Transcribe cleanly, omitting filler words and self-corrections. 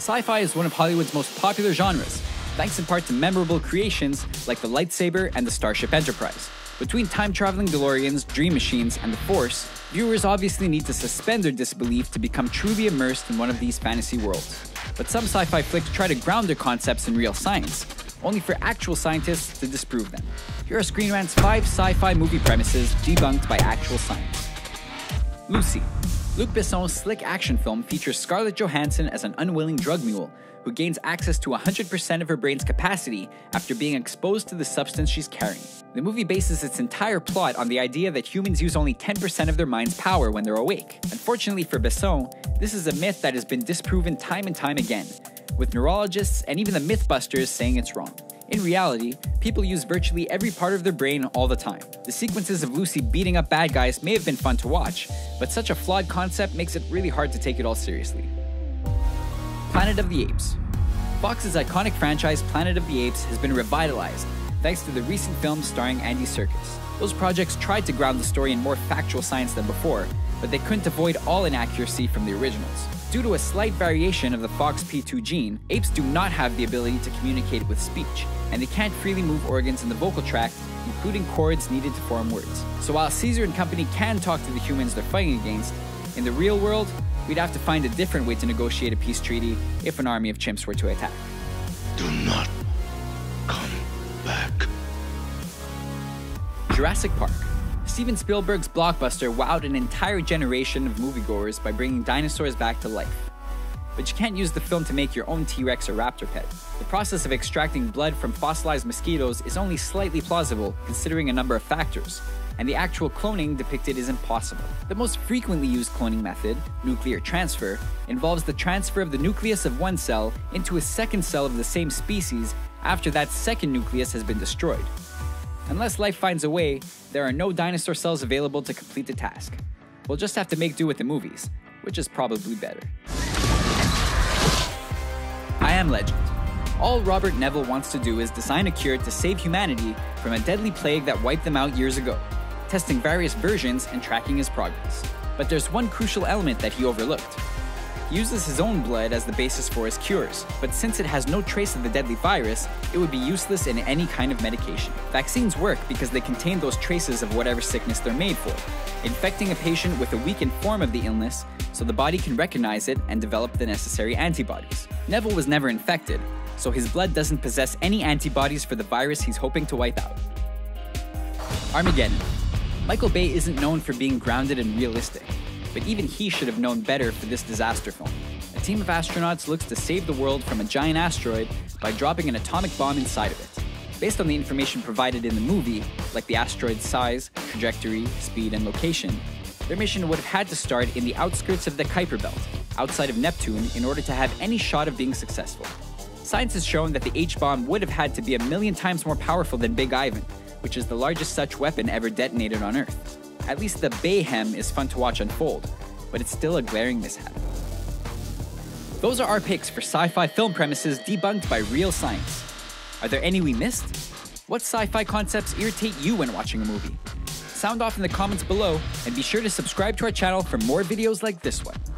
Sci-fi is one of Hollywood's most popular genres, thanks in part to memorable creations like the lightsaber and the Starship Enterprise. Between time-traveling Deloreans, dream machines, and the Force, viewers obviously need to suspend their disbelief to become truly immersed in one of these fantasy worlds. But some sci-fi flicks try to ground their concepts in real science, only for actual scientists to disprove them. Here are Screen Rant's 5 sci-fi movie premises debunked by actual science. Lucy. Luc Besson's slick action film features Scarlett Johansson as an unwilling drug mule who gains access to 100% of her brain's capacity after being exposed to the substance she's carrying. The movie bases its entire plot on the idea that humans use only 10% of their mind's power when they're awake. Unfortunately for Besson, this is a myth that has been disproven time and time again, with neurologists and even the Mythbusters saying it's wrong. In reality, people use virtually every part of their brain all the time. The sequences of Lucy beating up bad guys may have been fun to watch, but such a flawed concept makes it really hard to take it all seriously. Planet of the Apes. Fox's iconic franchise Planet of the Apes has been revitalized thanks to the recent films starring Andy Serkis. Those projects tried to ground the story in more factual science than before, but they couldn't avoid all inaccuracy from the originals. Due to a slight variation of the FOXP2 gene, apes do not have the ability to communicate with speech, and they can't freely move organs in the vocal tract, including cords needed to form words. So while Caesar and company can talk to the humans they're fighting against, in the real world, we'd have to find a different way to negotiate a peace treaty if an army of chimps were to attack. Do not come back. Jurassic Park. Steven Spielberg's blockbuster wowed an entire generation of moviegoers by bringing dinosaurs back to life. But you can't use the film to make your own T-Rex or raptor pet. The process of extracting blood from fossilized mosquitoes is only slightly plausible considering a number of factors, and the actual cloning depicted is impossible. The most frequently used cloning method, nuclear transfer, involves the transfer of the nucleus of one cell into a second cell of the same species after that second nucleus has been destroyed. Unless life finds a way, there are no dinosaur cells available to complete the task. We'll just have to make do with the movies, which is probably better. I Am Legend. All Robert Neville wants to do is design a cure to save humanity from a deadly plague that wiped them out years ago, testing various versions and tracking his progress. But there's one crucial element that he overlooked. He uses his own blood as the basis for his cures, but since it has no trace of the deadly virus, it would be useless in any kind of medication. Vaccines work because they contain those traces of whatever sickness they're made for, infecting a patient with a weakened form of the illness so the body can recognize it and develop the necessary antibodies. Neville was never infected, so his blood doesn't possess any antibodies for the virus he's hoping to wipe out. Armageddon. Michael Bay isn't known for being grounded and realistic, but even he should have known better for this disaster film. A team of astronauts looks to save the world from a giant asteroid by dropping an atomic bomb inside of it. Based on the information provided in the movie, like the asteroid's size, trajectory, speed, and location, their mission would have had to start in the outskirts of the Kuiper Belt, outside of Neptune, in order to have any shot of being successful. Science has shown that the H-bomb would have had to be 1,000,000 times more powerful than Big Ivan, which is the largest such weapon ever detonated on Earth. At least the Bayhem is fun to watch unfold, but it's still a glaring mishap. Those are our picks for sci-fi film premises debunked by real science. Are there any we missed? What sci-fi concepts irritate you when watching a movie? Sound off in the comments below, and be sure to subscribe to our channel for more videos like this one.